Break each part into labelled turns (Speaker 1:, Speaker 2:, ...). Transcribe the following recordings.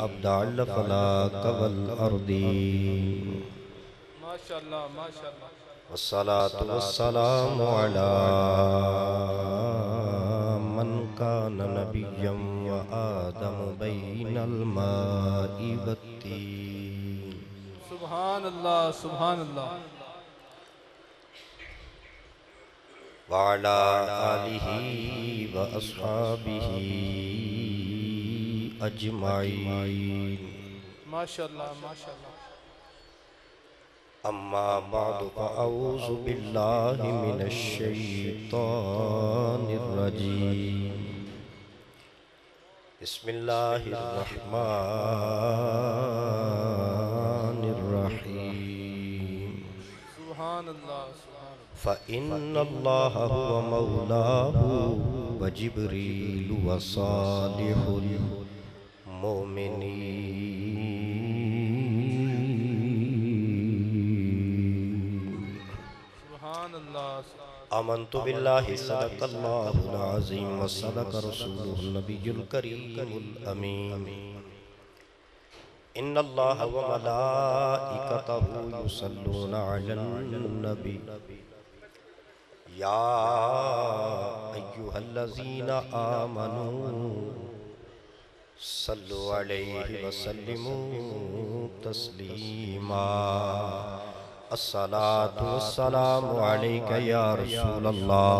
Speaker 1: अब्दाल फलाक वल अर्दीन
Speaker 2: माशाअल्लाह माशाअल्लाह।
Speaker 1: वस्सलातु वस्सलामु अला मन कान नबिय्यम व आदम बैनल माइ वत्तीन
Speaker 2: सुभान अल्लाह सुभान अल्लाह।
Speaker 1: व अला आलिहि व अस्हाबिहि अजमाइन।
Speaker 2: माशाअल्लाह माशाअल्लाह।
Speaker 1: अम्मा बादु फ़अऊज़ु बिल्लाहि मिनश शैतानिर रजीम। बिस्मिल्लाहिर रहमानिर रहीम।
Speaker 2: सुभान अल्लाह सुभान अल्लाह।
Speaker 1: फ़इन्नल्लाह हुवा मौलाहु व जिब्रीलु व सालिहुल मोमिनीन।
Speaker 2: सुभान अल्लाह।
Speaker 1: आमन्तु बिल्लाहि सदक़ल्लाहुल अज़ीम व सदक़ रसूलुहुन नबियुल करीमुल अमीन। इन्नल्लाहा व मलाइकतहु युसल्लूना अलन नबी या अय्युहल्लज़ीना आमनू सल्लु अलैहि व सल्लिमू तस्लीमा। अस्सलातु वस्सलामु अलैका या रसूलल्लाह।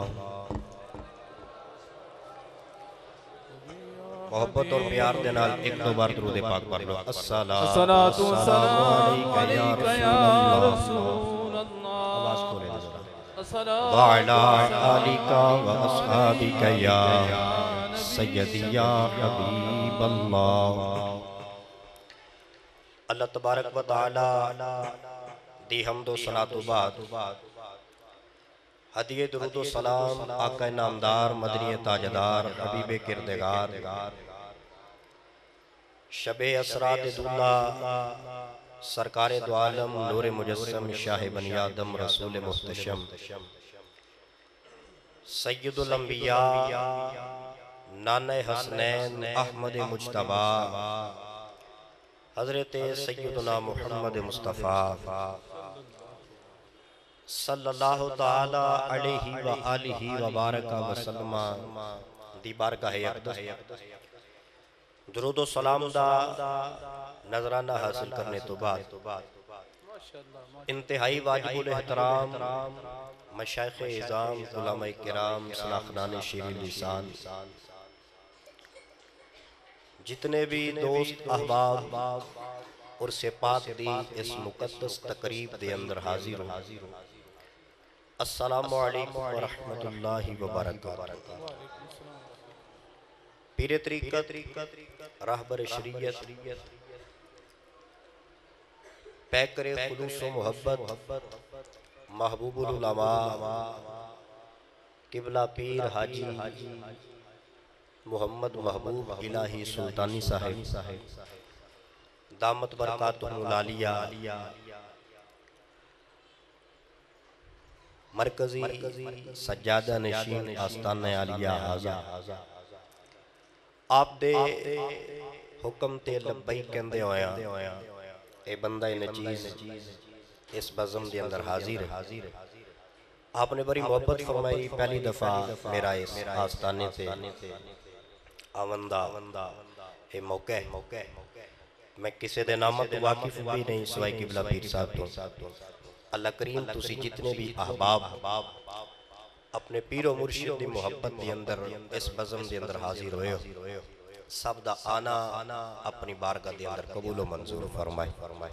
Speaker 1: मोहब्बत और प्यार दे नाल एक दो बार दुरूद पाक पढ़ लो।
Speaker 2: अस्सलातु
Speaker 1: वस्सलामु
Speaker 2: वस्सलामु
Speaker 1: अलैका या
Speaker 2: अलैका या
Speaker 1: रसूलल्लाह। आवाज
Speaker 2: रसूलल्लाह।
Speaker 1: खोले जरा।
Speaker 2: अस्सलातु
Speaker 1: व अला आलिका व अस्हाबिका या सय्यदी या हबीबल्लाह। अल्लाह तबारक व तआला दी हम्दो सलातो बाद हदिये दुरूद व सलाम आका नामदार मदनी ताजदार हबीबे किरदगार शबे असरात दुल्ला सरकारे दो आलम नूरे मुजस्सम शाह बनी आदम रसूल मुहतशम सय्यदुल अंबिया नाने हसनैन अहमद मुज्तबा हजरत सय्यदुना मुहम्मद मुस्तफ़ा सल्लल्लाहु ताला अलैहि व आलिहि व बारका व सल्लमा दी बारगाह अक़दस दुरूद व सलाम दा नजराना हासिल करने तो बाद इंतहाई वाजिबुल एहतराम मशाइख़ इज़ाम उलमाए किराम सलाख़नाने शीरीन लिसान जितने भी दोस्त अहबाब और से पाक दी इस मुक़द्दस तकरीब दे अंदर हाजिर हो। अस्सलामु अलैकुम व रहमतुल्लाहि व बरकातुहू। पीरे तरीक़त रहबर शरीयत पैकरे खुलूस व मोहब्बत महबूबुल उलमा किबला पीर हाजी मोहम्मद महबूब इलाही सुल्तानी साहिब दामत बरकातुहुल आलिया मरकजी सज्जादा नशीन आस्ताना आलिया हाजा आप दे हुक्म ते लब्बैक कहंदे होया ए बंदा नचीज इस बज़म दे अंदर हाजिर है। आपने बड़ी मोहब्बत फरमाई। पहली दफा मेरा इस आस्ताने से आवंदा ए मौका है। मैं किसी दे नाम तो वाकिफ भी नहीं सिवाय किबला पीर साहब तो। अल्लाह करीम तुसी जितने भी अहबाब अपने पीरो मुर्शिद दी मोहब्बत दे अंदर इस बज़म दे अंदर हाजिर होए हो सब दा आना अपनी बारगाह दे अंदर कबूल व मंजूर फरमाए।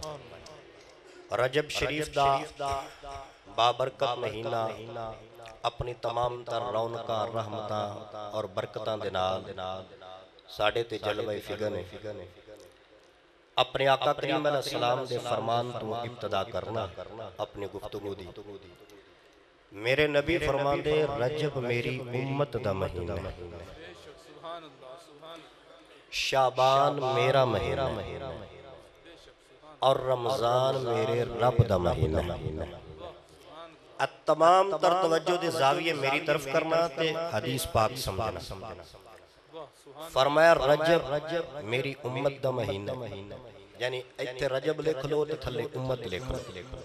Speaker 1: रजब शरीफ दा बाबरकत महीना अपनी तमाम तर रौनकां रहमतां और बरकतां दे नाल साडे ते जलवे फिगन है। अपने आका करीम अलैहिस्सलाम दे फरमान तो इब्तदा करना अपनी गुफ्तगू दी। मेरे नबी फरमांदे रजब मेरी उम्मत दा महीना है, शाबान मेरा महीना और रमजान मेरे रब दा महीना है। तमाम तर तवज्जो दे ज़ाविये मेरी तरफ करना ते हदीस पाक समझना। फरमाया रजब मेरी उम्मत दा महीना, यानी इत्थे रजब लिख लो ते थल्ले उम्मत लिख लो।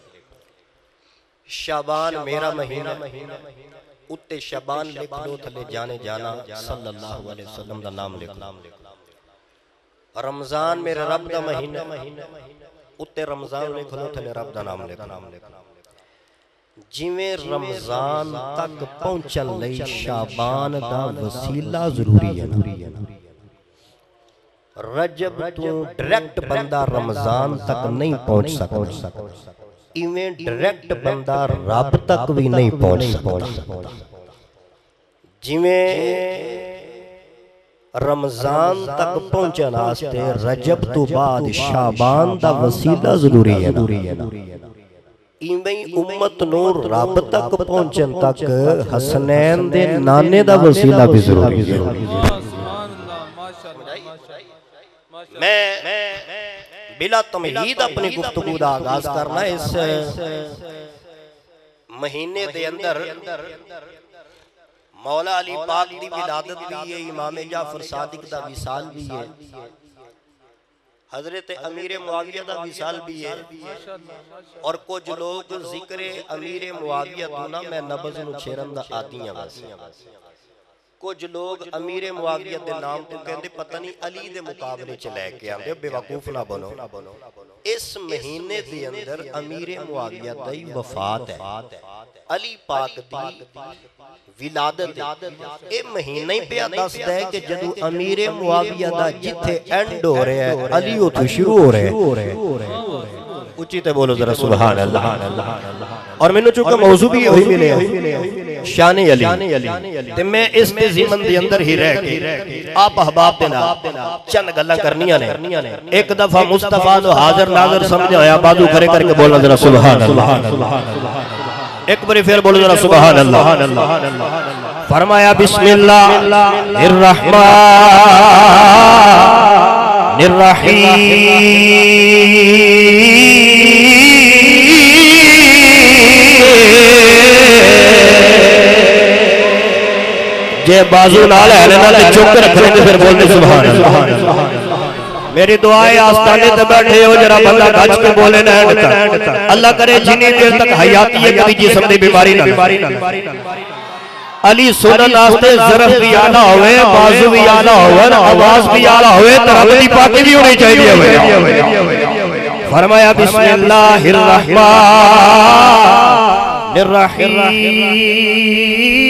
Speaker 1: शाबान मेरा महीना, उत्ते शाबान लिख लो, थल्ले जाने जाना सल्लल्लाहु अलैहि वसल्लम दा नाम लिख लो। रमजान मेरे रब दा महीना, उत्ते रमजान लिख लो, थल्ले रब दा नाम लिख लो। जिवें रमजान तक पहुंचन लई शाबान दा वसीला जरूरी है ना, रजब तो डायरेक्ट बंदा रमजान तक नहीं पहुंच सकता, इवें डायरेक्ट बंदा रब तक भी नहीं पहुंच सकता। जिवें रमजान तक पहुंचने वास्ते रजब तो बाद शाबान दा वसीला जरूरी है ना, इवें उम्मत नो रब तक पहुंचन तक हसनैन दे नाने दा वसीला भी जरूरी है। मैं बिला तमहीद अपनी गुफ्तगू दा आगाज करना। इस महीने दे अंदर मौला अली पाक दी विलादत भी है, इमाम जाफर सादिक दा विसाल भी है, हजरत अमीर मुआविया दा विसाल भी है। और कुछ लोग जिक्र अमीर मुआविया तो ना मैं नबज नु छेरन दा आदी हां, बस कुछ लोग अमीर मुआविया दे नाम तो कहते पता नहीं अली दे मुकाबले च लैके आंदे, बेवकूफ ना बनो। इस महीने दे अंदर अमीर मुआविया दी वफात है, अली पाक दी विलादत। ये महीना ही पिया दसदा है कि जदों अमीर मुआविया दा जिथे एंड हो रहा है अली उथों शुरू हो रहा है। उच्ची ते बोलो जरा सुभान अल्लाह। और मैनू चूंकि मौजू भी वही मिले शान अली, ते मैं इस दे ज़िमन दे अंदर ही रह के आप अहबाब दे नाल चंद गल्लां करनियां ने। एक दफा मुस्तफा नु हाजिर नाज़र समझ आया, बाजू खड़े करके बोलना जरा सुभान अल्लाह। एक बार फिर बोलो जरा सुभान अल्लाह। फरमाया बिस्मिल्लाहिर रहमानिर रहीम। जे बाजू नाल है ना चुप रखने ते फिर बोलते सुभान अल्लाह। मेरी दुआएं आस्ताने ते बैठे हो जरा बंदा गज के बोले ना अल्लाह करे जिन्नी देर तक हयाती है कभी जिस्म दी बीमारी ना। अली सुनन वास्ते ज़रफ भी आला होवे, बाजू भी आला होवे, आवाज भी आला होवे, तो रब दी पाकी भी होनी चाहिए होवे। फरमाया बिस्मिल्लाहिर रहमानिर रहीम।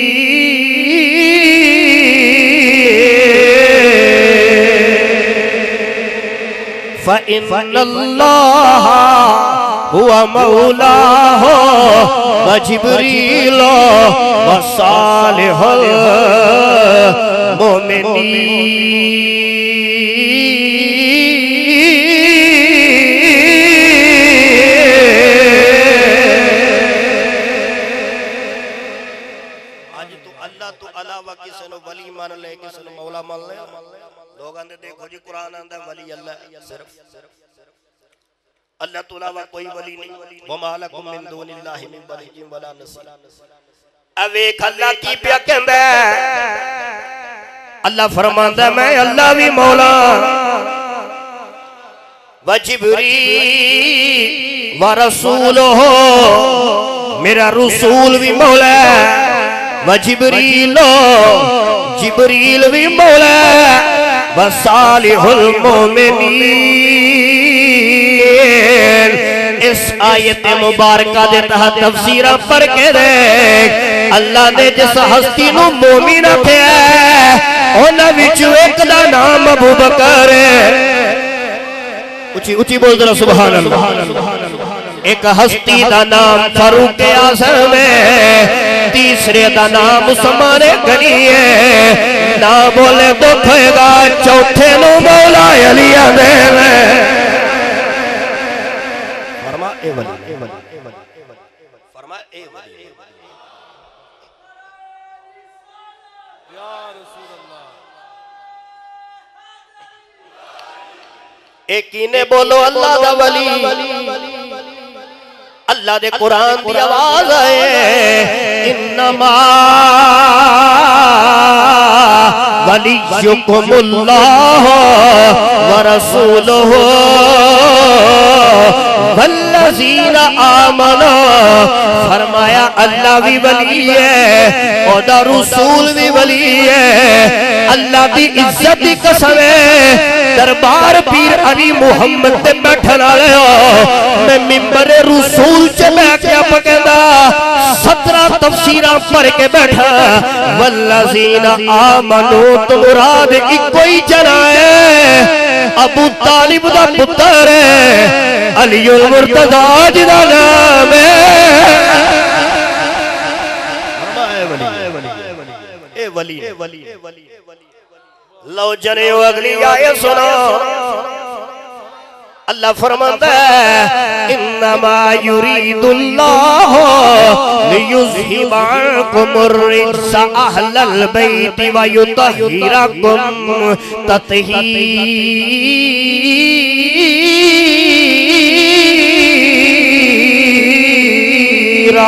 Speaker 1: फ़इन्नल्लाह हुवा मौलाहु व जिब्रील व सालिहुल मोमिनीन। आज तो अल्लाह तो अलावा किसी ने वली मान ले, किसी ने मौला मान ले। लोग आंदे देखो जी कुरान आंदा वली अल्लाह, सिर्फ अल्लाह तो अलावा कोई वली नहीं। वमा लकुम मिन दुनिल्लाहि मिन वलिय्यिन वला नसीर। अवेख अल्लाह की पिया कहंदा, अल्लाह फरमांदा मैं अल्लाह भी मौला व जिब्रील व रसूलुहु, मेरा रसूल भी मौला व जिब्रील भी मौला व सालिहुल मोमिनीन। इस आयत मुबारका दे तहत तफसीर पढ़ के देख, अल्लाह ने जिस हस्ती नू मोमिन रखिया उन्हां विचों एक दा नाम अबू बकर है। उची उची बोल जरा सुभान अल्लाह। एक हस्ती दा नाम फारूक आज़म है, तीसरे दा नाम उस्मान गनी है। ना बोले दुख होएगा, चौथे नू मौला अली आंदे ने। फरमा ए वली, फरमा ए वली।
Speaker 2: या रसूल अल्लाह।
Speaker 1: एक कीने बोलो अल्लाह दा वली। अल्लाह दे कुरान दी आवाज है, इन्नमा वलियुकुमुल्लाह व रसूलुहु वल्लज़ीना आमनू। फरमाया अल्लाह भी वली है, ओदा रसूल भी वली है। अल्लाह की इज्जत की कसम है, दरबार पीर अली मुहम्मद ते बैठन वाले हो, मैं मिंबर रसूल च बैठ के कहंदा 17 तफसीरा पढ़ के बैठा। वल्लज़ीना आमनू तो मुराद इको ही जना है, अबू तालिब दा पुत्र है, अलीउल मुर्तज़ा जिदा नाम है। लो जने अगली आयत सुनो। अल्लाह फरमाता है इन्नमा युरीदुल्लाहु लियुज़हिबा अन्कुमुर रिज्सा अहलल बैति व युतहिरकुम तत्हीरा।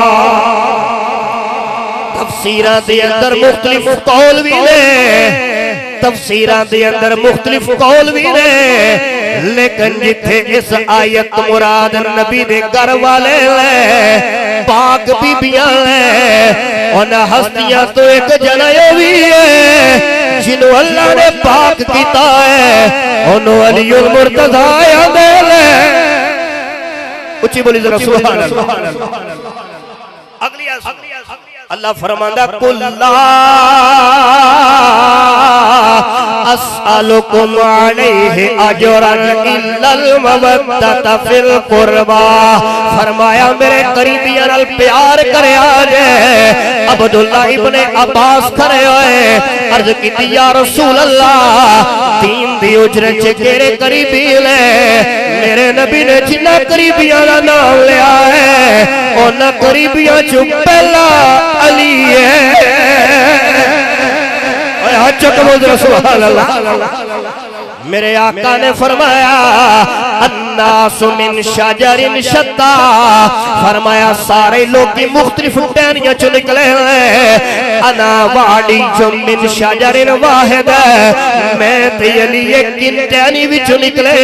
Speaker 1: तफसीरां दे अंदर मुख्तलिफ कौल भी ने, तफसीरां दे अंदर मुख्तलिफ कौल भी ने, लेकिन जिथे इस आयत मुराद नबी दे घर वाले ले, पाक बीबियां ले, उन्हां हस्तियां तो एक जना भी है जिन्हों अल्लाह ने पाक किया है, उन्हों अलीउल मुर्तज़ा आंदे ले। उच्ची बोली जरा सुभान अल्लाह। अगली अल्लाह फरमांदा कुल्ला अस्अलुकुम अलैहि अजरन इल्लल मवद्दता फिल कुर्बा। फरमाया मेरे करीबियां नाल प्यार करया जे। अब्दुल्ला इब्ने अब्बास खड़े होए, अर्ज कीती या रसूल अल्लाह, दीन दी उजरत च केड़े करीबी ले? मेरे नबी ने जिन्ना करीबियां दा नाम लिया है, उन्हां करीबियां चों पहला अली है। मेरे आका ने फरमाया अन्नासु मिन शजरिन शत्ता। फरमाया सारे लोग मुख्तलिफ टहनियां चो निकले हैं, अना वाडी जो मिन शजरिन वाहिद, मैं ते अली एक टहनी विचों निकले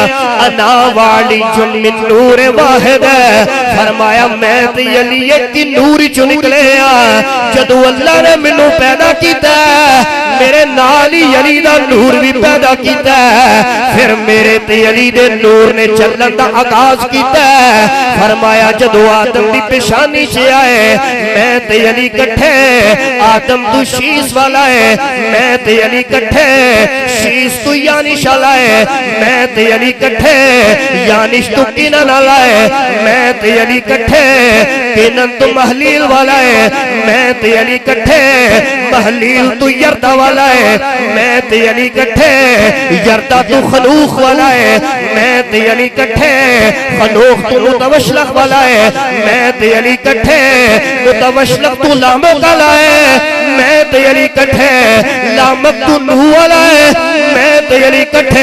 Speaker 1: अना वाडी जो मिन नूर वाहिद। फरमाया मैं ते अली एक नूर चो निकले। जदों अल्लाह ने मैनू पैदा किया, मेरे नाल ही अली दा नूर भी पैदा किया, फिर मेरे ते अली दे नूर ने चलन का आगाज किया। फरमाया जदों आदम की पेशानी से आए, मैं ते अली कट्ठे, आदम तू शीश वाला है, मैं ते अली कट्ठे, शीश तू यानिश वाला है, मैं ते अली कट्ठे, यानिश तू किनन वाला है, मैं ते अली कट्ठे, किनन तू महलील वाला है, मैं ते अली कट्ठे, महलील तू यरदा वाला है, मैं ते अली कट्ठे, यरदा तू खनूख वाला है, मैं ते अली कट्ठे, खनूख तू मुतवशलक वाला है, मैं ते अली कट्ठे, मुतवशलक तू लामक वाला है, मैं ते अली कट्ठे, लामक तू नूह वाला है, मैं ते अली कट्ठे,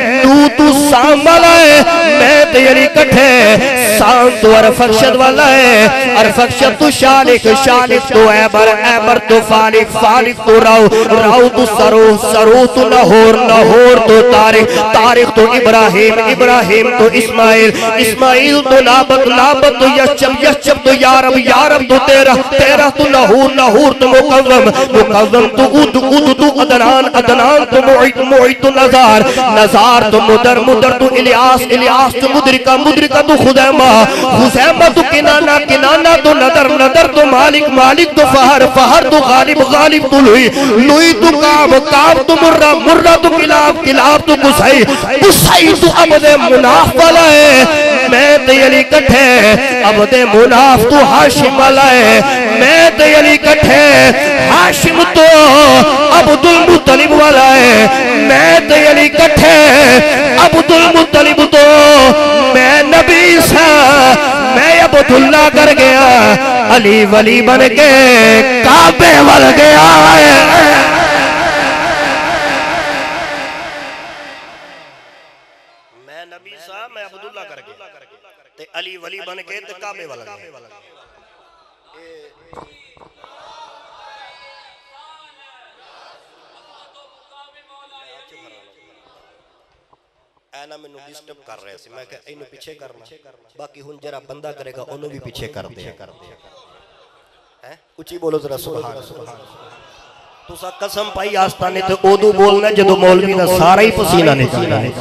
Speaker 1: तू साम वाला है, मैं ते अली कट्ठे, साम तू अरफक्षद वाला है, अरफक्षद तू शालिक, शालिक तू ऐबर, ऐबर तू फालिक, फालिक तू राव, राव तू सरू, सरू तू नहोर, नहोर तू तारिक, तारिक तू इब्राहिम, इब्राहिम तू इस्माइल, इस्माइल तू नाबत, नाबत तू यशब, यशब तू यारब, यारब तू तेरह, तेरह तू नहूर, नहूर तू मुकव्वम, मुकव्वम तू उद, उद तू अदनान, अदनान तू मुईत, मुईत तू नजार, नजार तू मुदर, मुदर तू इलियास, इलियास तू मुद्रिका, मुद्रिका तू खुदैमा, खुदैमा तू किनाना, किनाना तू नदर, नदर तू मालिक, मालिक तू फहर, फहर तू गालिब, गालिब तू लुई, लुई तू काब, काब तू मुर्रा, मुर्रा तू किलाब, किलाब तू कुसई, कुसई तू अबदे मुनाफ वाला है, मैं ते अली कट्ठे, अबदे मुनाफ तू हाशिम वाला है, मैं ते अली कट्ठे, हाशिम तो अब्दुल मुत्तलिब वाला है, मैं ते अली कट्ठे, अब्दुल मुत्तलिब तो मैं नबी सा, मैं अब्दुल्ला कर गया, अली वली बन के काबे वल गया है। मैं नबी सा, मैं अब्दुल्ला कर गया, ते अली वली बन के ते काबे वल गया। ऐना मैनू डिस्टर्ब कर रहे सी, मैं कहा इन्हू पीछे करना, बाकी हुन जरा बंदा करेगा ओनू भी पीछे कर दे हैं। उची बोलो जरा सुभान अल्लाह। तुसा कसम पाई आस्ताने ते ओदू बोलना जदों मौलवी दा सारा ही पसीना निकलना है।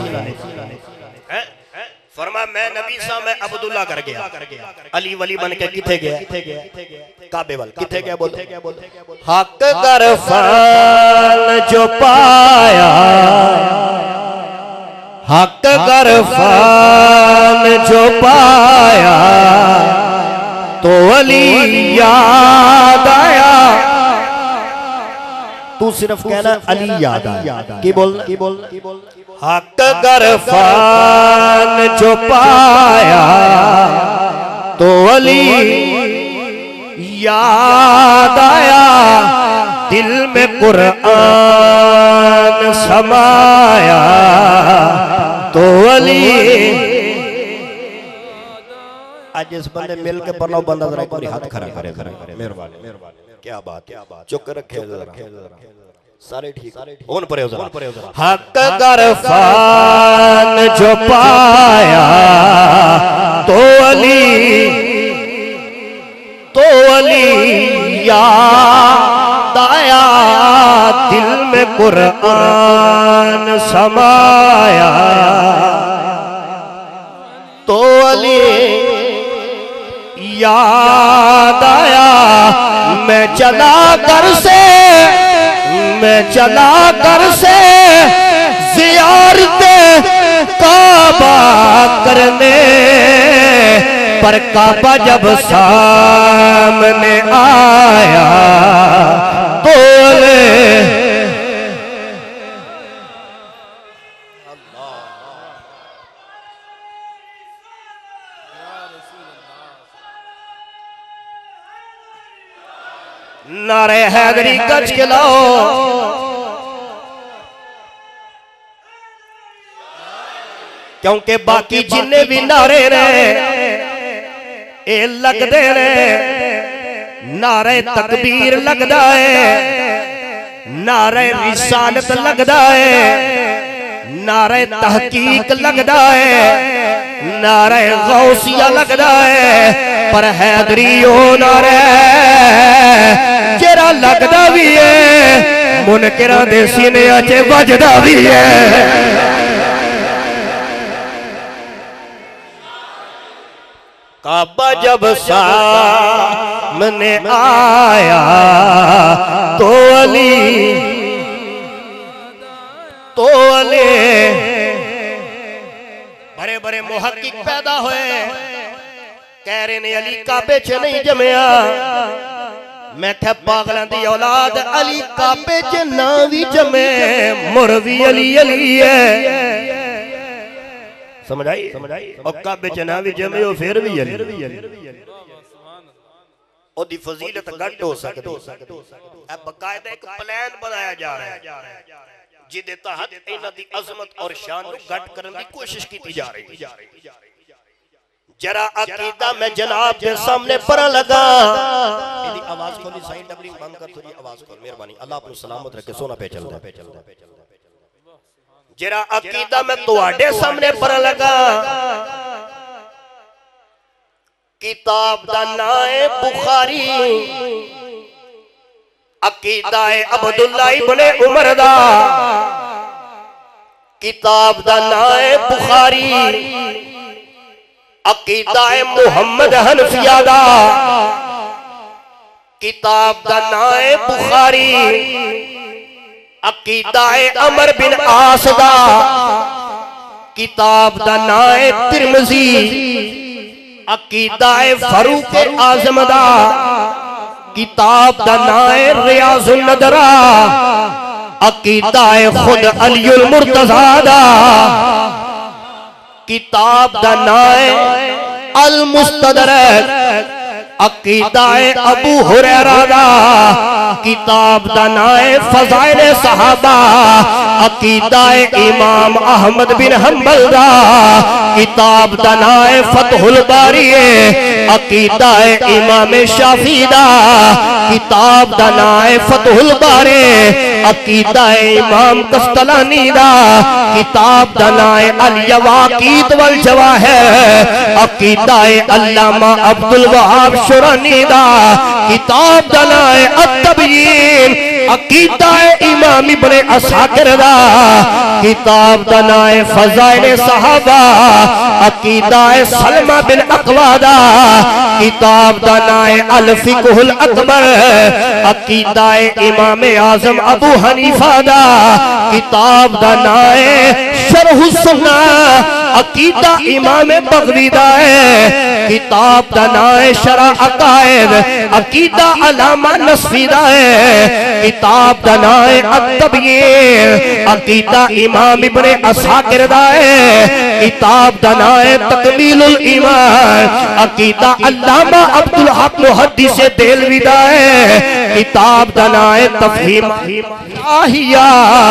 Speaker 1: फरमा मैं नबी सा मैं अब्दुल्ला कर गया, अली वली बन के किथे गया, काबे वाल किथे गया, बोल हक गरफान जो पाया, हक गरफान जो पाया तो अली याद आया। तू सिर्फ कहना अली याद आया, की बोलना, की बोलना, की बोलना। हक गरफान जो पाया तो अली याद आया, दिल में कुरान समाया तो अली। आज इस बंदे मिल के पढ़ो, बंदा जरा कोई हाथ खड़ा करे, मेहरबानी मेहरबानी। क्या बात, क्या बात, चुक रखे सारे ठीक ओन पर हक गरफान जो पाया तो अली याद आया, दिल में कुरान समाया तो अली याद आया। मैं चला कर से ज़ियारते काबा करने, पर काबा जब सामने आया तो नारे हैदरी गज के लाओ, क्योंकि बाकी जिन्ने भी नारे ने ए लगदे ने, नारे तकबीर लगदा है, नारे रिसालत लगदा है, नारे तहकीक लगदा है, नारे गौसिया लगदा है, पर हैदरी ओ नारे जेरा लगदा भी है मुनकिरा दे सीने च वजदा भी है। काबा जब सामने आया तो अली बड़े बड़े मुहक्किक पैदा हुए, कह रहे ने अली काबे च नहीं जमया। मैं क्या पागलों की औलाद, अली काबे च ना भी जमे मुर भी अली अली है। समझ आई, और काबे च ना भी जमे हो फिर भी अली। ओदी फजीलत घट हो सकती है। बकायदा एक प्लान बनाया जा रहा है जिदे तहत इन्हां दी अजमत और शान को घट करने की कोशिश की जा रही है। जरा अकीदा में जनाब के सामने पढ़ा लगा, इदी आवाज खोली साइड डबलिंग बंद कर, थोड़ी आवाज खोल मेहरबानी, अल्लाह आपको सलामत रखे, सोना पे चलदा। जरा अकीदा में तुहाडे सामने पढ़ा लगा, किताब दा नाम है बुखारी, अकीदा है अब्दुल्ला इब्ने उमर दा, किताब दा नाम है बुखारी, अकीदा है मुहम्मद हनफिया दा, किताब दा नाम है बुखारी, अकीदा है अमर बिन आस दा, किताब दा नाम है तिरमिज़ी, अकीदा है फारूक आज़म दा, किताब दा नाम है रियाज़ुन नदरा, अकीदा है खुद अलीउल मुर्तज़ा दा, किताब दा नाम है अल मुस्तदरक, अकीदा है अबू हुरैरा दा, किताब दा नाम है फज़ाइल सहाबा, अकीदा इमाम अहमद बिन हंबल दा किताब दा नाम है फतहुल बारी अकीदा इमाम शाफी दा किताब दा नाम है फतहुल बारी अकीदा इमाम कस्तलानी दा किताब दा नाम है अल यवाकीत वल जवाहिर अकीदा अल्लामा अब्दुल वहाब शुरानी दा किताब दा नाम है अत-तबयीन अकीदा इमाम इब्ने असाकिर दा किताब दा नाम है फज़ाइल सहाबा अकीदा सलमा बिन अक़वा दा किताब दा नाम है अल फ़िक़हुल अकबर अकीदा इमाम आज़म अबू हनीफा दा किताब दा नाम है शरहुस सुन्नह अकीदा इमाम बग़वी दा है किताब दा नाम है शरह अक़ाइद अकीदा अल्लामा नस्फ़ी दा है किताब दा नाम है अत-तबयीन अकीदा इमाम इब्ने असाकिर दा है किताब दा नाम है तकमीलुल ईमान अकीदा अल्लामा अब्दुल हक मुहद्दिस देलवी दा है किताब दा नाम है तफ़हीम आहिया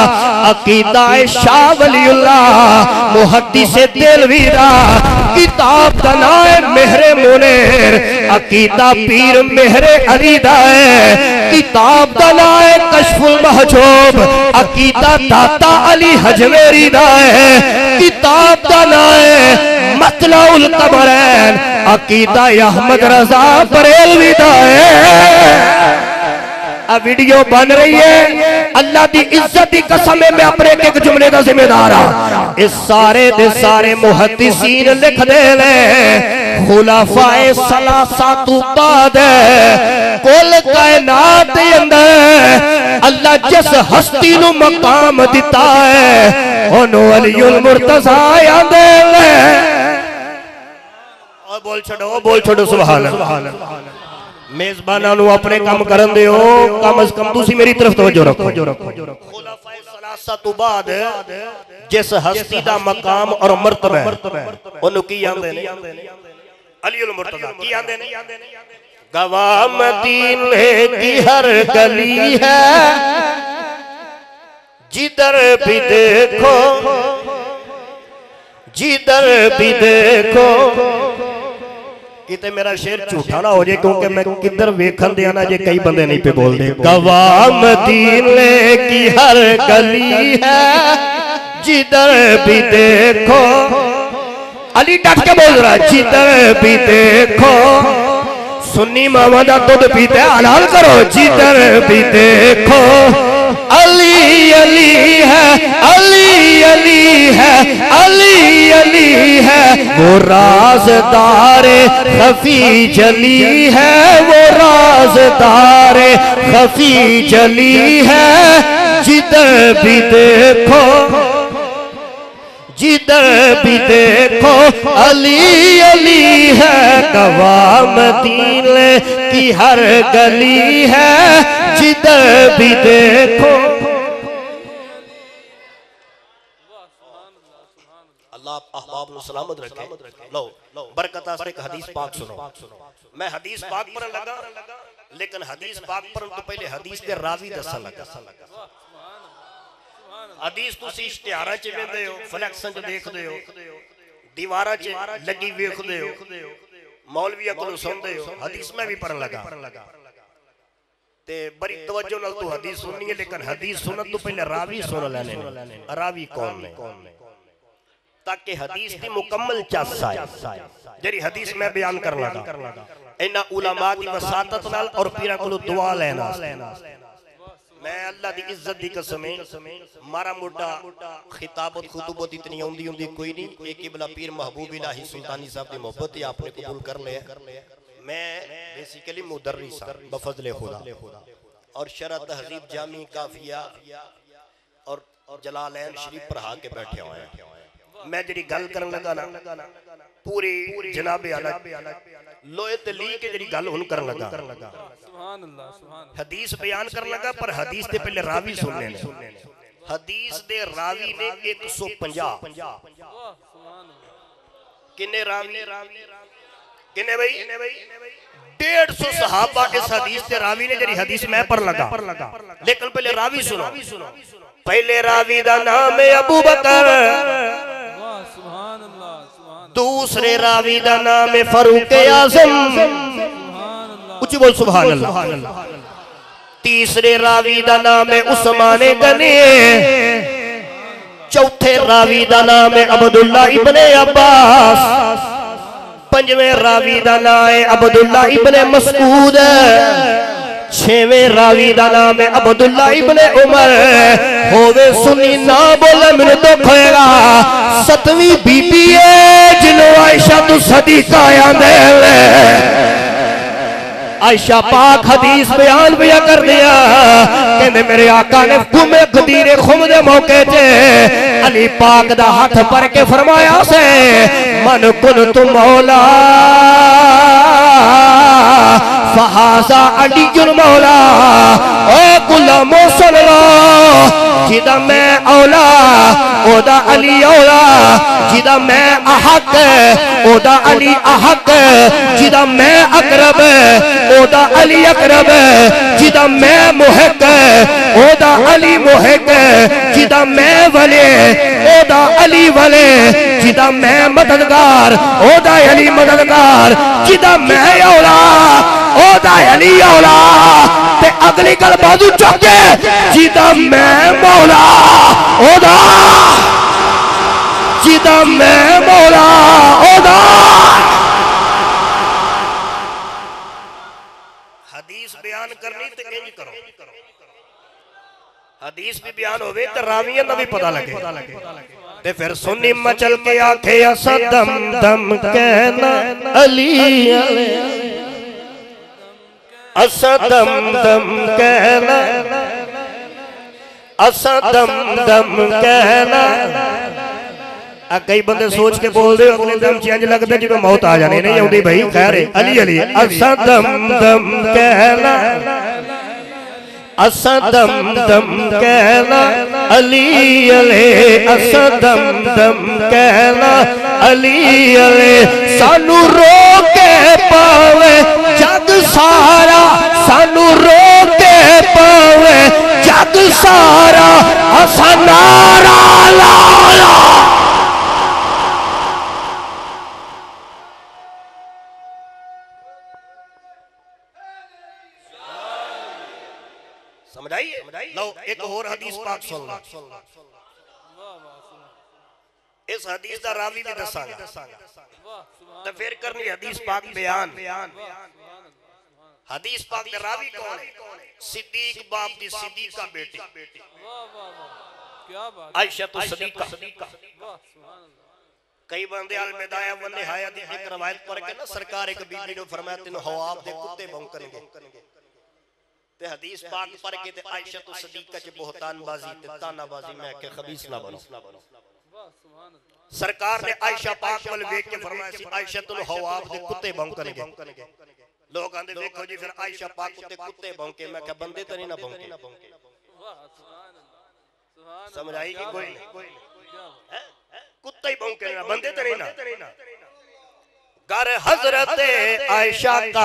Speaker 1: अकीदा शाह वलीउल्लाह मुहद्दिस देलवी दा किताब दा नाम है मेहरे मुनीर अकीदा पीर मेहरे अली दा है किताब दा नाम है कश्फुल महजूब अकीदा दाता अली हजवेरी दा है किताब दा नाम है मतलाउल कमरैन अकीदा अहमद रजा बरेलवी दा है। वीडियो बन रही है अल्लाह की इज्जत की कसम है मैं अपने एक जुमले का जिम्मेदार हाँ इस सारे दे सारे मुहद्दिसीन लिख दे ले खुलाफाए सलासा तू बाद कुल कायनात अंदर अल्लाह जिस हस्ती नु मकाम दिता है ओनू अलीउल मुर्तज़ा आंदे ले बोल छोड़ो सुभान अल्लाह मेजबाना नु अपने काम करन दियो कम अज कम तुसी मेरी तरफ तवज्जो रखो खुलाफाए सलासा तो बाद जिस हस्ती दा मकाम और मर्तबा ओनु की आंदे ने अलीउल मुर्तज़ा की आंदे ने गवाह मदीने की हर गली है जिधर भी देखो किते मेरा शेर झूठा ना हो जाए क्योंकि मैं किधर वेखन दिया ना जे कई बंदे नहीं पे बोल दे गवाह मदीने की हर गली है जिधर भी देखो अली डट के बोल रहा जिधर भी देखो सुन्नी मामा दा दूध पीते हलाल करो जिधर भी देखो अली अली है अली अली है अली अली है वो राज़दार खफी जली है वो राज़दार खफी जली है जिधर भी देखो अली अली है गवाह मदीने की हर गली है जिधर भी देखो अल्लाह अहबाब को सलामत रखे लो बरकत से एक हदीस पाक सुनो मैं हदीस पाक पर लगा लेकिन हदीस पाक पर तो पहले हदीस के रावी दसन लगा हदीस तुसी इश्तिहारां च वेंदे हो फ्लैक्सां च देखदे हो दीवारां च लगी वेखदे हो मौलवियां कोलों सुनदे हो हदीस में भी पढ़न लगा ते बड़ी तवज्जो नाल तू हदीस सुननी है लेकिन हदीस सुनन तो पहले रावी सुन लेने रावी कौन ने ताकि हदीस दी मुकम्मल चस आए जेरी हदीस मैं बयान कर लगा इन्हां उलमा दी वसातत नाल और पीरां कोलों दुआ लेना मैं अल्लाह दी इज्जत दी कसम मारा मोटा खिताबत खुतबत इतनी आउंदी हुंदी कोई नहीं एक किबला पीर महबूब इलाही सुल्तानी साहब दी मोहब्बत ही आपने कबूल कर लिया मैं बेसिकली मुदर्रिस हूं बफज़ले खुदा और शरह तहजीब जामी काफिया और जलालैन शरीफ पढ़ा के बैठे हुए हैं मैं जेडी गल करन लगा ना पूरी जनाब आला लोहे ते ली के जेडी गल हुन करन लगा सुभान अल्लाह सुभान हदीस बयान करन लगा पर हदीस दे पहले रावी सुनने ने हदीस दे रावी ने 150 किन्ने रावी किन्ने भाई 150 सहाबा इस हदीस दे रावी ने जेडी हदीस मैं पढ़ लगा लेकिन पहले रावी सुनो पहले रावी दा नाम है अबू बकर,
Speaker 2: वाह सुभान अल्लाह सुभान
Speaker 1: दूसरे रावी दा नाम है फारूक आजम, उच्च बोल सुभान अल्लाह। तीसरे रावी दा नाम है उस्मान गनी, चौथे रावी दा नाम है अब्दुल्ला इब्ने अब्बास, पंजवें रावी दा नाम है अब्दुल्ला इब्ने मसऊद, छेवें रावी दा नाम है अब्दुल्ला इब्ने उमर। होवे सुनी ना बोले मैंने दुख होएगा। सतवीं बीबी है जिन्हों आयशा तू सदीका आंदे, आयशा पाक हदीस बयान भी कर दिया, कहते मेरे आका ने गुमे गदीरे खुम दे मौके चे अली पाक दा हाथ भर के फरमाया से मन कुन तू मौला फहाजा अली जुल मौला। ओ गुलामो सुन लो, जिदा मैं औला ओदा अली औला, जिदा मैं अहक ओदा अली अहक, जिदा मैं अकरब ओदा अली अकरब, जिदा मैं मुहिक ओदा अली मुहिक, जिदा मैं वले ओदा अली वले, जिदा मैं मददगार ओदा अली मददगार, जिदा मैं औला ओदा अली औला। ते अगली गल बाजू चौके जिदा मैं मौला ओदा, जिदा मैं मौला ओदा। हदीस बयान करनी तो इंज करो, हदीस भी बयान होवे तो रावियां दा भी पता लगे। ते फिर सुन्नी मचल के आखे असदम दम कहना अली अले, असदम दम कहना, असदम दम कहना। कई बंदे सोच के बोल रहे अगले दम चेंज लगता जो मौत आ जाने नहीं आती भाई। खैर अली अली असदम दम कहना, असदम दम कहना अली अले, असदम दम कहना अली अले। सानू रो के पावे जग सारा, सानू रो के पावे जग सारा, असा नारा ला ला। समझाइए। लो एक और हदीस पाक सुन लो, इस हदीस का रावी भी दसांगा तो फिर करनी हदीस पाक बयान। हदीस पाक के रावी कौन है? सिद्दीक बाप दी सिद्दीका बेटी आयशा तो सदीका। कई बंदे अल मेदाया वन निहाया दी एक रवायत पढ़ के ना सरकार एक बीबी ने फरमाया तेन हवाब दे कुत्ते भौंकणगे। ते हदीस पाक पढ़ के ते आयशा तो सदीका च बोहतानबाजी ते तानाबाजी में के खबीस ना बनो। सरकार ने आयशा पाक वल देख के फरमाया सी आयशा तो हवाब दे कुत्ते भौंकणगे। लोग आंदे देखो जी फिर आयशा पाक कुत्ते कुत्ते भौंके। मैं क्या बंदे तो नहीं ना भौंके? समझ आई कि कोई नहीं? कुत्ते ही भौंके ना, बंदे तो नहीं ना। घर हजरत आयशा का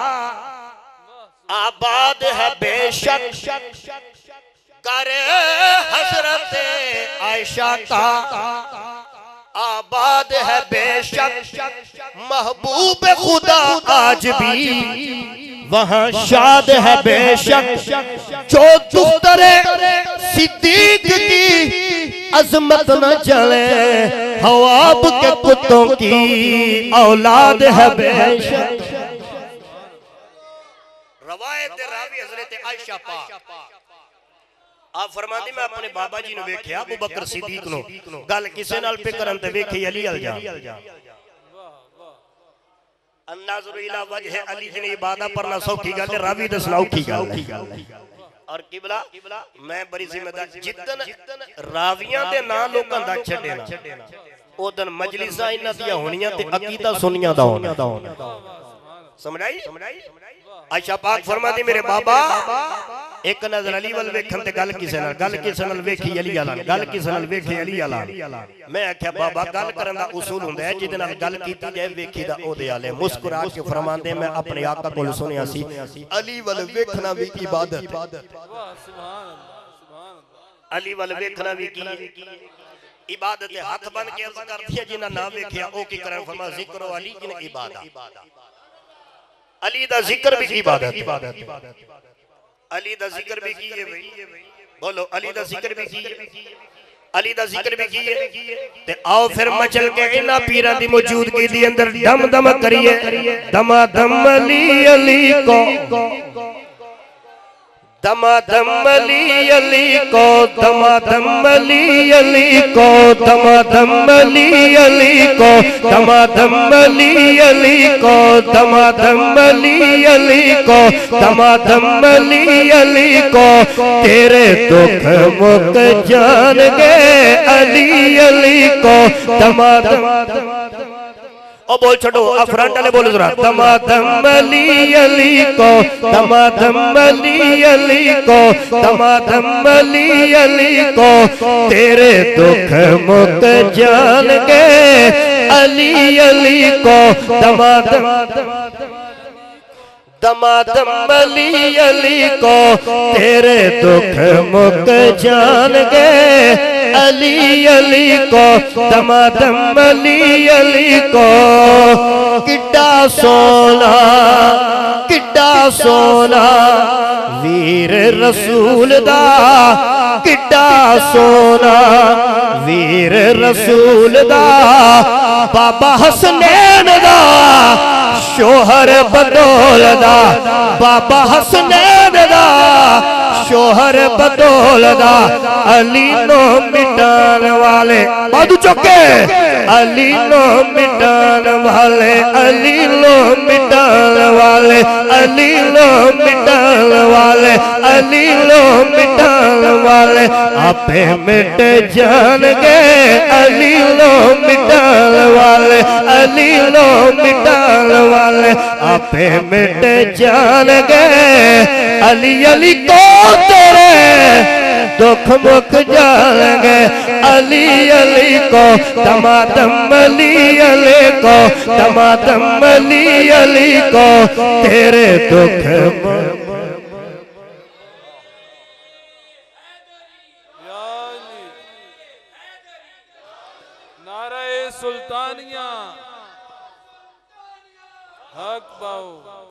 Speaker 1: आबाद है बेशक, घर हजरत आयशा का आबाद है बेशक। महबूब खुदा आज भी वहाँ शाद है बेशक। जो दुख्तरे सिद्दीक की अजमत न चले, हवाब के कुत्तों की औलाद है बेशक। रवायत रावी हजरत आयशा पाक आप फरमांदी मैं अपने बाबा जी ने वेख्या अबू बकर सिद्दीक नो गल किसे नाल पे करन ते वेखी अली अल जा। अन्नाज़ुरु इला वजह अली जिन इबादत पढ़ना सौखी गल रावी दसना औखी गल। और किबला मैं बड़ी जिम्मेदार जितन रावियां दे ना लोकां दा छड्डेना ओदन मजलिसां इन्हां दियां होणियां ते अकीदा सुनियां दा होना। समझाई? आयशा पाक फरमाती मेरे बाबा एक नजर अली वल वेखन ते गल किसे नाल, गल किसे नाल वेखी अली आला, गल किसे नाल वेखी अली आला। मैं आख्या बाबा गल करन दा उसूल हुंदा है जिदे नाल गल कीती जाए वेखी दा ओदे आले। मुस्कुरा के फरमांदे मैं अपने आका कोल सुनिया सी अली वल वेखना भी इबादत। अली वाल वेखना भी की इबादत हाथ बन के अर्ज कर दिया जिन्ना ना वेखिया ओ की करन फरमा जिक्र अली जिन इबादत अली दा जिक्र भी इबादत अली दा जिक्र भी कीए भाई बोलो अली दा जिक्र भी कीए अली दा जिक्र भी कीए ते आओ फिर मचल के इना पीरां दी मौजूदगी दी अंदर दम दम करिए दमा दम अली को दमादम अली को दमादम अली को दमादम अली को दमादम अली को दमादम अली को दमादम अली को तेरे दुख मुक जान गए अली को दमादम ओ बोल छोड़ो अफरंट वाले बोलो जरा दमादम अली को दमादम अली को दमादम अली को तेरे दुख मुक जान के अली को दमादम दमादम अली को तेरे दुख मुक जान गए अली को दमादम अली को किड्डा सोना वीर रसूल दा किड्डा सोना वीर रसूल दा बाबा हसनैन दा शोहर बदौल दा बाबा हसनैन दा शोहर बदौल दा अली नो मिटान वाले बादू चौके अली नो मिटान वाले अली नो मिटान वाले अली नो मिटान वाले अली नो मिटान वाले आपे मिट जान गए अली नो मिटान वाले अली नो मिटान वाले आपे मिट जान गए अली को तेरे दुख मुक जाएंगे अली को दमादम अली को दमादम अली को तेरे दुख
Speaker 2: नारे सुल्तानिया हक बाऊ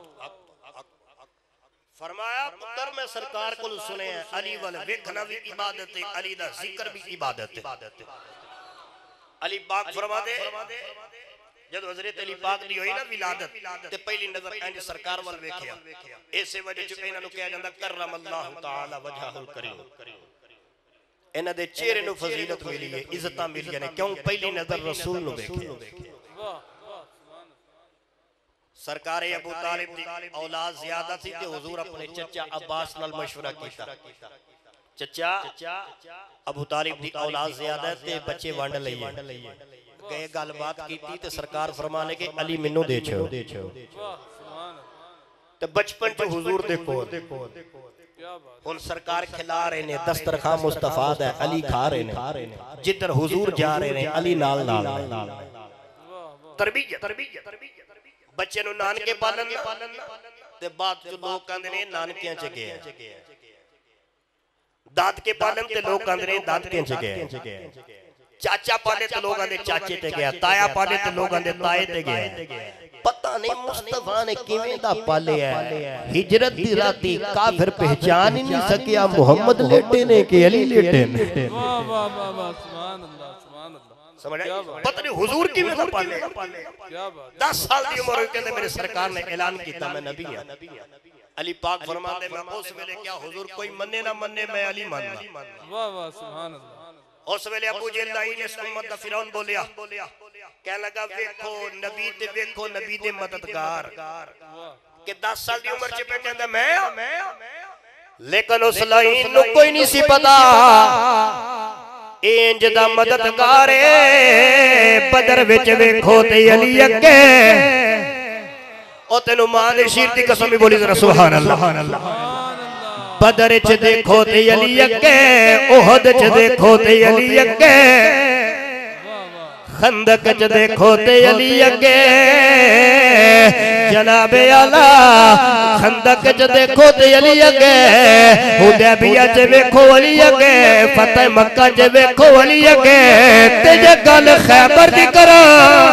Speaker 1: फरमाया पुत्र में सरकार को सुने अली वाल वेखना भी इबादत है अली दा जिक्र भी इबादत है अली पाक फरमादे जब हजरत अली पाक दी होई ना विलादत ते पहली नजर इंज सरकार वाल वेखिया ऐसे वजह च इना नु कहा जांदा करम अल्लाह तआला वजहुल करीम इना दे चेहरे नु फजीलत मिली है इज्जत मिली ने क्यों पहली नजर रसूल नु वेखिया सरकार अबू तालिब दी औलाद ज्यादा थी ते हुजूर अपने चचा अब्बास नाल मशवरा कीता चचा अबू तालिब दी औलाद ज्यादा ते बच्चे वंड लईए गए गलबात कीती ते सरकार फरमाने के अली मेनू दे छो ते बचपन च हुजूर दे कोल हुन सरकार खिला रहे ने दस्तरखान मुस्तफा दा अली खा रहे ने जिधर हुजूर जा रहे ने अली नाल नाल तरबियत बच्चे नु नानके पालन ते बाद जो लोग कहंदे ने नानकियां च गए दाद के पालन ते लोग कहंदे ने दादकियां च गए चाचा पाले ते लोग कहंदे चाचे ते गया ताया पाले ते लोग कहंदे ताए ते गया पता नहीं मुस्तफा ने किवें दा पालिया हिजरत दी राती काफिर पहचान ही नहीं सकिया मोहम्मद लेटे ने के अली लेटे ने
Speaker 2: वाह वाह वाह वाह सुभान अल्लाह सुभान अल्लाह
Speaker 1: समझ पता नहीं हुजूर किवें दा पाले
Speaker 2: क्या बात
Speaker 1: 10 साल दी उम्र कहंदे मेरे सरकार ने ऐलान कीता मैं नबी हां अली पाक फरमाते मैं उस वेले क्या हुजूर कोई मन्ने ना मन्ने मैं अली मानना
Speaker 2: वाह वाह सुभान अल्लाह
Speaker 1: उस वेले अबू जहल दा इस उम्मत दा फिरौन बोलिया कह लगा देखो नबी दे मददगार के 10 साल दी उम्र च पे कहंदा मैं लेकिन उस लाइन नु कोई नहीं सी पता इंज दा मददगार बदर विच वेखो ते अली अगे ओ तेनु मां दे शीर दी कसम बोली जरा सुभान अल्लाह बदर च देखो ते अली अगे ओहद च देखो ते अली अगे खंदक च देखो ते अली अगे जनाबे आला खंदक च देखो ते अली अगे, हुदैबिया च वेखो अली अगे, फतेह मक्का च वेखो अली अगे, ते जे गल खैबर दी करा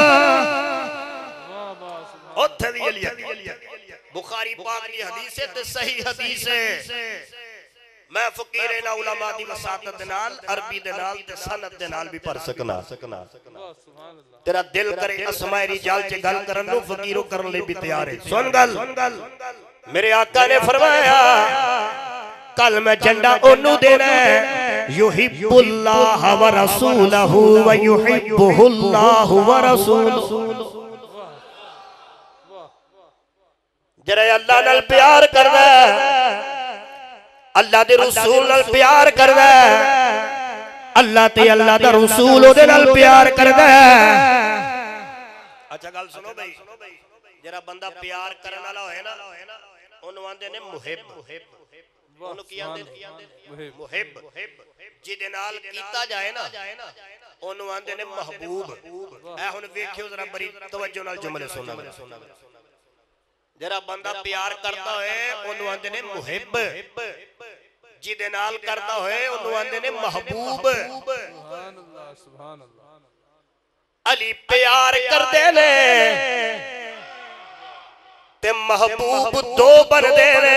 Speaker 1: उत्थे भी अली अगे। बुखारी पाक की हदीस है ते सही हदीस है। मैं फकीर ना उलमा दी वसातत दे नाल अरबी दे नाल ते सनद दे नाल भी पढ़ सकना। तेरा दिल करे अस्माए रिजाल च गल करन नु फकीरो करन ले भी तैयार है। सुन गल मेरे आका ने फरमाया कल मैं झंडा ओनू देना है युहिब्बुल्लाह व रसूलहू व युहिब्बुहुल्लाह व रसूलहू। जरा अल्लाह नाल प्यार करदा, अल्लाह दे रसूल नाल प्यार करदा, अल्लाह ते अल्लाह दा रसूल ओदे नाल प्यार करदा। अच्छा गल सुनो भाई, जरा बंदा प्यार करन वाला होए ना ओनु आंदे ने मुहिब। ओनु की आंदे मुहिब, जिदे नाल कीता जाए ना ओनु आंदे ने महबूब। ए हुन वेखियो जरा बड़ी तवज्जो नाल जुमले सुनना। जरा बंदा प्यार करता है ओनु आंदे ने मुहिब, जिदे नाल करता है ओनु आंदे ने महबूब। सुभान अल्लाह सुभान अल्लाह। अली प्यार करदे ने ते महबूब दो बनदे ने,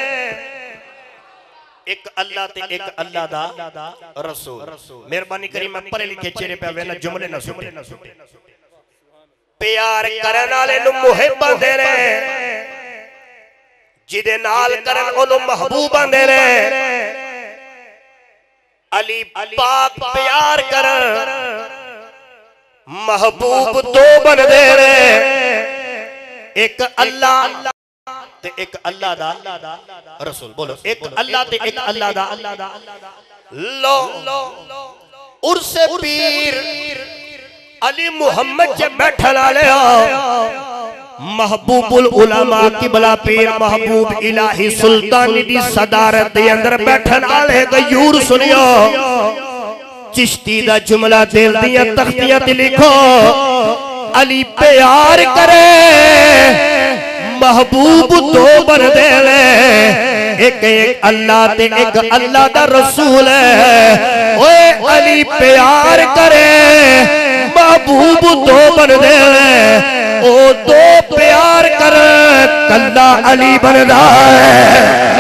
Speaker 1: एक अल्लाह ते एक अल्लाह दा रसूल। मेहरबानी करी मैं पढ़े लिखे चेहरे पे वेला जुमले ना सुटे। प्यार करन वाले नु मुहिब आंदे ने, जिदे नाल करन ओनु महबूब आंदे ने। अली पाक प्यार करन महबूब दो बनदे ने, एक अल्लाह ते एक अल्लाह दा रसूल। बोलो एक अल्लाह ते एक अल्लाह दा। लो उर्से पीर अली मुहम्मद च बैठन वाले महबूबुल उलमा किबला पीर महबूब इलाही सुल्तानी दी सदारत दे अंदर बैठन वाले गयूर सुनियो चिश्ती दा जुमला दिल दियां तख्तियां ते लिखो। अली प्यार करे महबूब दो बनदे ने, एक एक अल्लाह ते एक अल्लाह दा रसूल है। ओए अली प्यार करे महबूब दो बनदे ने, ओ दो प्यार कर कल्ला अली बनदा है।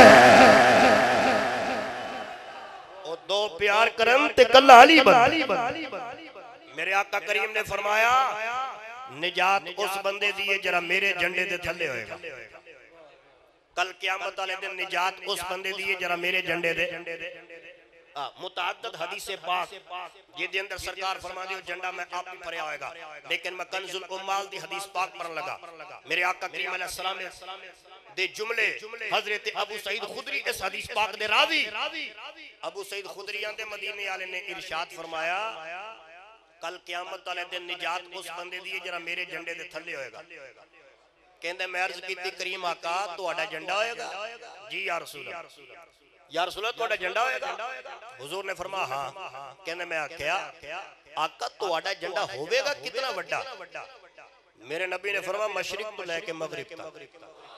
Speaker 1: ओ दो प्यार करन ते कल्ला अली बनदा। मेरे आका करीम ने फरमाया निजात उस बंदे दी है जरा मेरे झंडे दे थल्ले होएगा। कल क़यामत वाले दिन निजात उस बंदे दी है जरा मेरे झंडे दे। मुतअद्दिद हदीस पाक जिहदे अंदर सरकार फरमांदे हो झंडा मैं आप ही फरिया होएगा, लेकिन मैं कंजुल उम्माल दी हदीस पाक पढ़न लगा। मेरे आका करीम अलैहि सलाम दे जुमले हजरत अबू सईद खुदरी इस हदीस पाक दे रावी अबू सईद खुदरी आंदे मदीने वाले ने इरशाद फरमाया कल क़यामत वाले दिन निजात उस बंदे दी जरा मेरे झंडे दे थल्ले होएगा। कहंदे मैं अर्ज कीती करीम आका तुहाडा झंडा होएगा? जी या रसूल अल्लाह तुहाडा झंडा होएगा? हुजूर ने फरमाया हां। कहंदे मैं आख्या आका तुहाडा झंडा होवेगा कितना बड़ा? मेरे नबी ने फरमाया मशरिक तो लेके मगरिब तक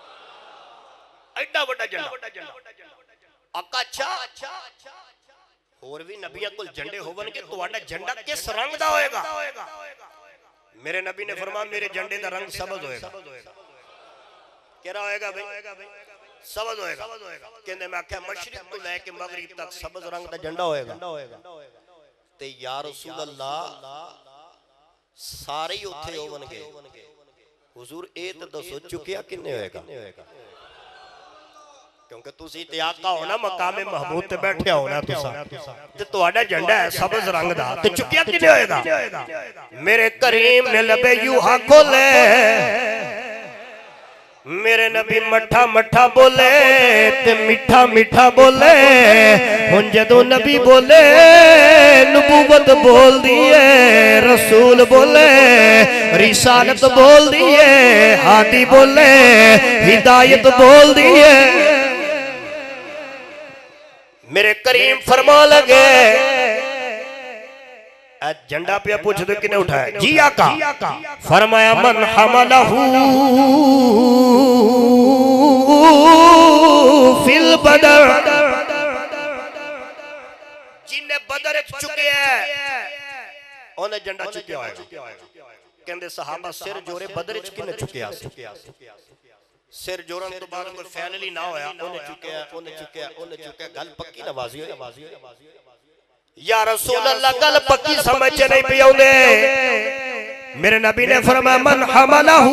Speaker 1: एडा बड़ा झंडा। आका अच्छा और भी नबियां कोल झंडे होवनगे तुहाडा झंडा किस रंग दा होएगा? मेरे नबी ने फरमाया मेरे झंडे दा रंग सबज होएगा। केड़ा होएगा भाई? सबज होएगा। कहंदे मैं आख्या मशरिक तो लेके मगरिब तक सबज रंग दा झंडा होएगा। ते या रसूल अल्लाह सारे ही उत्थे होवनगे। हुजूर ए ते दसो चुकिया किन्ने होएगा? क्योंकि तुसी ते आका हो ना मकामे महमूद ते बैठे हो ना तुसा ते तुहाडा झंडा है सबज रंग दा ते चुकिया किने होएगा? मेरे करीम ने लबे यूहा खोले मेरे नबी मठा मठा बोले ते मीठा मीठा बोले। हुन जदों नबी बोले नबूवत बोल दिए, रसूल बोले रिसालत बोल दिए, हादी बोले हिदायत बोल दिए। मेरे करीम फरमा लगे झंडा पे पूछ दो किने उठाया? जी आका। फरमाया मन हमलहू फिल बदर, जिन्हें बदर चुके हैं उन्हें झंडा चुके होएगा। कहंदे सहाबा सिर जोरे बदर च किने चुके आ? सिर जोरन तो बाद कोई फाइनली ना होया, उन्हें चुके हैं, उन्हें चुके हैं, उन्हें चुके हैं। गल पक्की नवाजी हो या रसूल अल्लाह, गल पक्की समझ नहीं पई आउंदे। मेरे नबी ने फरमाया मन हमलहू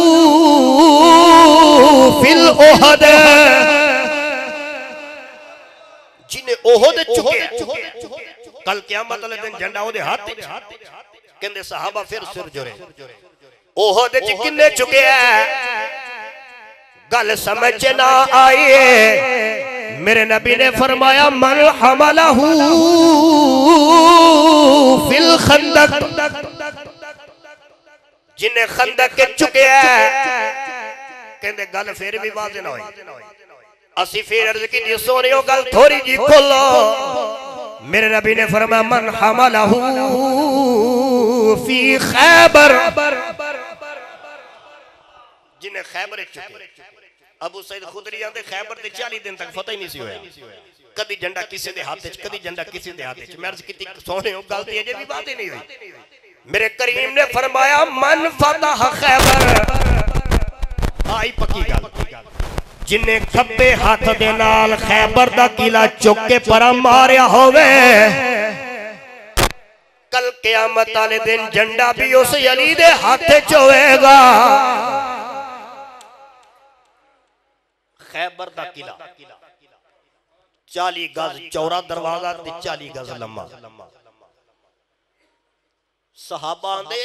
Speaker 1: फिल ओहद, जिन्हें ओहद चुके कल क़यामत वाले दिन झंडा ओदे हाथ च। कहंदे सहाबा फिर सिर जोरे ओहद च किन्ने चुके हैं? गल समझ ना आई। मेरे नबी ने फरमाया मन हमलहू फिल खंदक, जिन्हें खंदक के चुके हैं। कहंदे गल फिर भी वाज़े ना होई। असी फिर अर्ज की सोने गल थोड़ी जी खोलो। मेरे नबी ने फरमाया मन हमलहू फी खैबर, जिन्हें खैबर चुके। अबू सईद खुदरी आंदे खैबर ते 40 दिन तक फतह ही नहीं सी होया। कदी झंडा किसी दे हाथ च, कदी झंडा किसी दे हाथ च। मैं अर्ज कीती सोने गल ते अजे भी बात ही नहीं हुई। मेरे करीम ने फरमाया मन फतह खैबर, आई पक्की गल। जिन्हें खब्बे हाथ दे नाल खैबर दा किला चुक के परा मारिया होवे, कल क़यामत वाले दिन झंडा भी उस अली दे हाथ च होएगा। खैबर दा किला 40 गज चौड़ा दरवाजा ते 40 गज लम्मा। सहाबा दे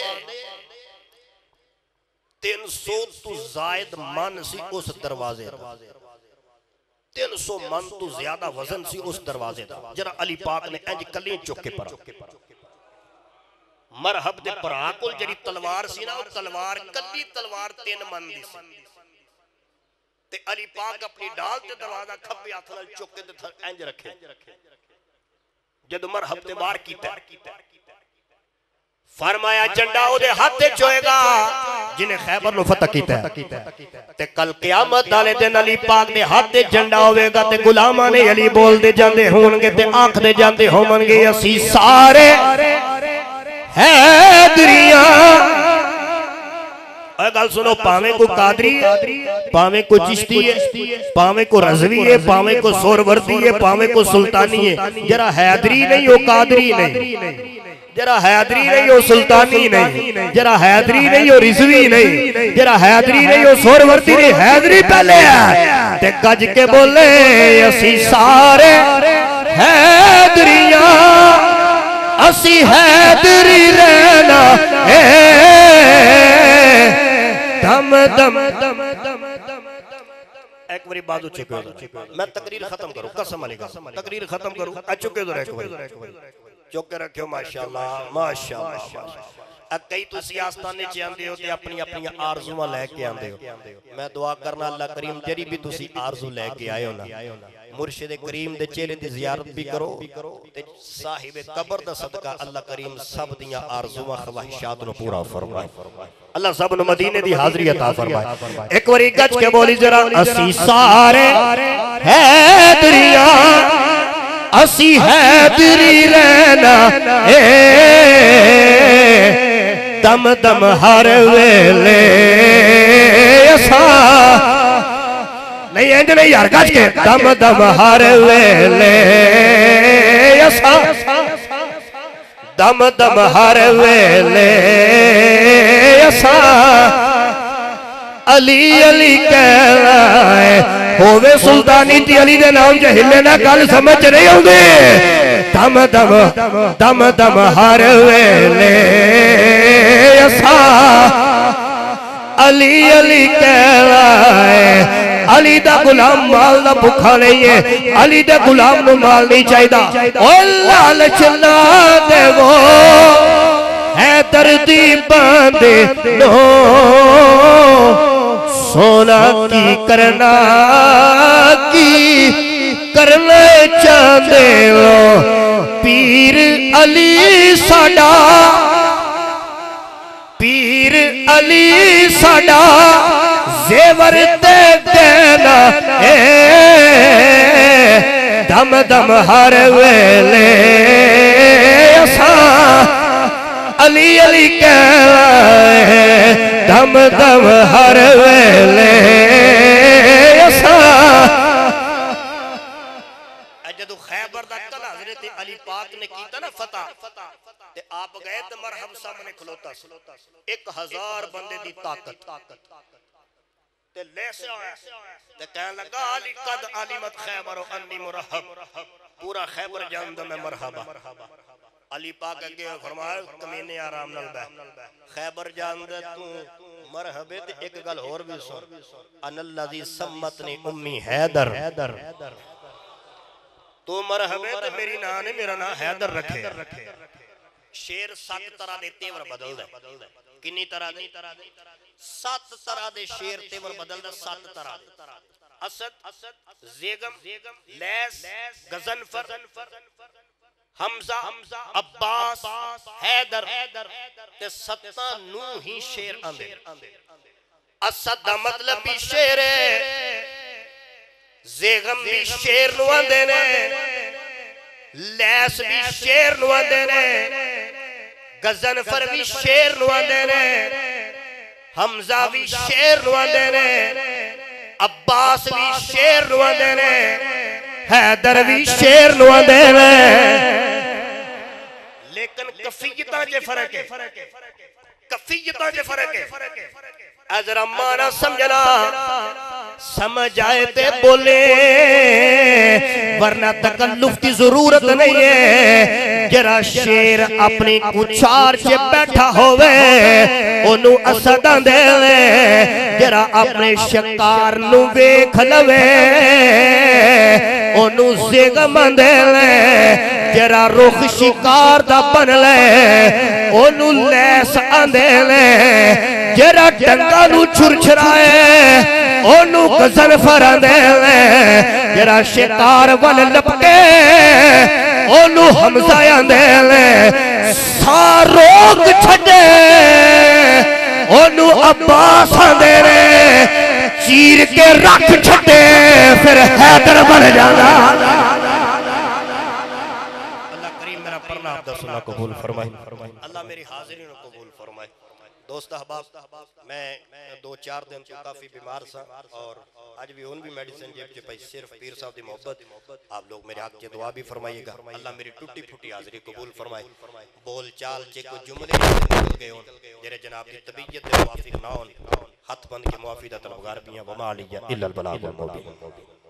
Speaker 1: 300 तो जायद मन सी उस दरवाजे दा, 300 मन तो ज्यादा वजन सी उस दरवाजे दा। जरा अली पाक ने इंज कली चुक के परा मरहब दे भरा कोल जड़ी तलवार सी ना, तलवार कली तलवार 3 मन दी सी। ते अली पाक अपनी डाल ते दरवाजा खब्बे हाथ नाल चुक के ते इंज रखे। जद मरहब ते बाहर कीता, फरमाया झंडा ओदे हाथ च होएगा जिन्हें खैबर नु फतह कीता। ते कल क़यामत वाले दिन अली पाक दे हाथ च झंडा होवेगा ते गुलामां ने अली बोलदे जांदे होणगे ते आखदे जांदे होवणगे असी सारे हैदरियां। गल सुनो, पावे को कादरी है, पावे को चिश्ती है, पावे को रज़वी है, पावे को सोरवर्दी है, पावे को सुल्तानी है, जरा हैदरी नहीं हो कादरी नहीं, जरा हैदरी नहीं हो सुल्तानी नहीं, जरा हैदरी नहीं हो रिज़वी नहीं, जरा हैदरी नहीं हो सोरवर्दी नहीं, हैदरी पहले है। ते गज के बोले असी सारे हैदरियां, असी हैदरी रहना दम दम दम दम दम। एक बारी बाजू चुके, मैं तकरीर खत्म करूं, कसम अली कसम तकरीर खत्म करूं। चुके तो एक बारी चुके रखियो। माशाअल्लाह माशाअल्लाह। कई तो सियासताने च आंदे हो ते अपनी अपनी आरज़ूआं लेके आंदे हो। मैं दुआ करना अल्लाह करीम जेरी भी तुसी आरज़ू लेके आए हो ना, मुर्शिद करीम दे चेहरे दी ज़ियारत भी करो ते साहिब कब्र दा सदका अल्लाह करीम सब दियां आरज़ूआं ख्वाहिशात नु पूरा फरमाए। अल्लाह सब नु मदीने दी हाज़री अता फरमाए। एक बारी गज के बोली जरा असी सारे हैदरियां, असी हैदरी रहना दम दम हर वेले असा नहीं इंज नहीं यार गज के दम दम हर वेले असा दम दम हर वेले असा अली अली कहना है होवे सुल्तानी ती अली दे नाम च हिले ना गल समझ नहीं आउंदी। दम दम दम दम हर वेले असा अली अली कहना है। अली दा गुलाम माल दा भुखा नहीं है, अली दे गुलाम नु माल नहीं चाहिदा। ओ लालच ना देवो है दर्दी बांधे नो सोना की करना की करने चाहते हो पीर अली साडा, पीर अली साडा जेवर दे देना दम दम हर वेले असा अली अली कह दम दम हर वेले असा। जदों खैबर दा कल हजरत अली पाक ने कीता ना फतह ते आप गए ते मरहम सामने खलोता 1000 बंदे दी ताकत ते लेसे आया ते कहन लगा अली कद अलीमत खैबर अन्नी मुरहब, पूरा खैबर जानदा मैं मरहबा। अली पाक अगे फरमाया कमीने आराम नाल बैठ, खैबर जानदा तू मरहबे ते एक गल और भी सुन, अनल्लज़ी सम्मतनी उम्मी हैदर, तू मरहबे ते मेरी नां ने मेरा नाम हैदर रखे। शेर 7 तरह दे तेवर बदलदा, किन्नी तरह दे 7 तरह दे शेर तेवर बदलदा, 7 तरह दे असद ज़ेगम लैस गज़नफर हमजा अब्बास हैदर ते 7 नू ही शेर आंदे। असद दा मतलब भी शेर है, ज़ेगम भी शेर नू आंदे ने, लैस भी शेर नू आंदे ने, गज़नफर भी शेर नू आंदे ने, हमजा भी शेर नू आंदे ने, अब्बास भी शेर नू आंदे ने, हैदर भी शेर नू आंदे ने। लेकिन कफियतां च फर्क है, कफियतां च फर्क है। अजरा माना समझना, समझ आए ते बोले वरना तकल्लुफ की जरूरत नहीं है। जरा शेर अपनी कुछार च बैठा होवे ओनू असद आंदे ने, जरा अपने शिकार नू वेख लवे ओनू ज़ेगम आंदे ने, जरा रुख शिकार दा बन ले ओनू लैस आंदे ने, जरा डंगा नू छुरछुराए ओनू गज़नफर आंदे ने, जरा शिकार वल लपके ओनू हमजा आंदे ने, सारोग छड्डे ओनू अब्बास आंदे ने, चीर के रख छड्डे फिर हैदर बन जांदा। अल्लाह करीम मेरा पढ़ना आपदा सुना कबूल फरमाए, अल्लाह मेरी हाजिरी को कबूल फरमाए। दोस्त अहबाब मैं 2-4 दिन तो काफ़ी बीमार सा और आज भी उन भी मेडिसिन जेब च पाई, सिर्फ पीर साहब की मोहब्बत। आप लोग मेरे हक च दुआ भी फरमाइएगा, अल्लाह मेरी टूटी फूटी हाजिरी कबूल फरमाए। बोल चाल च कोई जुमले निकल गए हों जेरे जनाब की तबीयत के मुआफिक ना हों, हथ बंद के मुआफी दा तलबगार भी हैं। वमा अलिया इल्लल बलागुल मुबीन।